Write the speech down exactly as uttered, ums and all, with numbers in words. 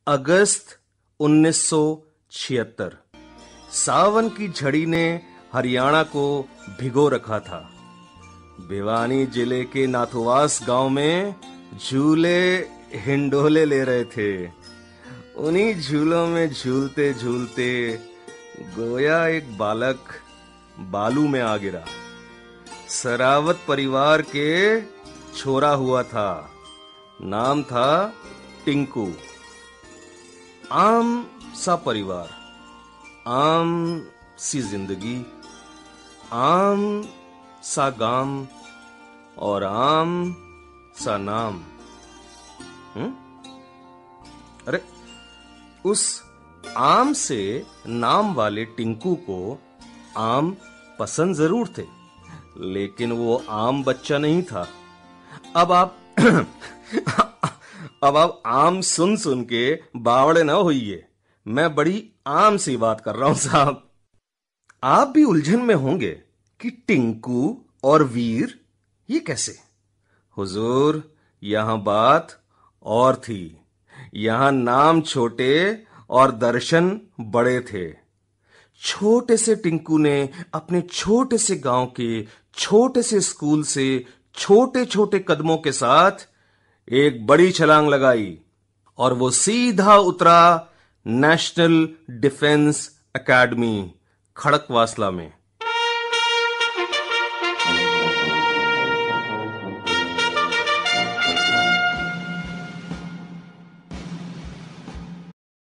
अगस्त उन्नीस सौ छिहत्तर। सावन की झड़ी ने हरियाणा को भिगो रखा था। भिवानी जिले के नाथुवास गांव में झूले हिंडोले ले रहे थे। उन्हीं झूलों में झूलते झूलते गोया एक बालक बालू में आ गिरा। सरावत परिवार के छोरा हुआ था। नाम था टिंकू। आम सा परिवार, आम सी जिंदगी, आम सा गांव और आम सा नाम। हुँ? अरे उस आम से नाम वाले टिंकू को आम पसंद जरूर थे, लेकिन वो आम बच्चा नहीं था। अब आप अब आप आम सुन सुन के बावड़े ना होइए। मैं बड़ी आम सी बात कर रहा हूं साहब। आप भी उलझन में होंगे कि टिंकू और वीर ये कैसे। हुजूर, यहां बात और थी। यहां नाम छोटे और दर्शन बड़े थे। छोटे से टिंकू ने अपने छोटे से गांव के छोटे से स्कूल से छोटे छोटे कदमों के साथ एक बड़ी छलांग लगाई और वो सीधा उतरा नेशनल डिफेंस एकेडमी खड़कवासला में।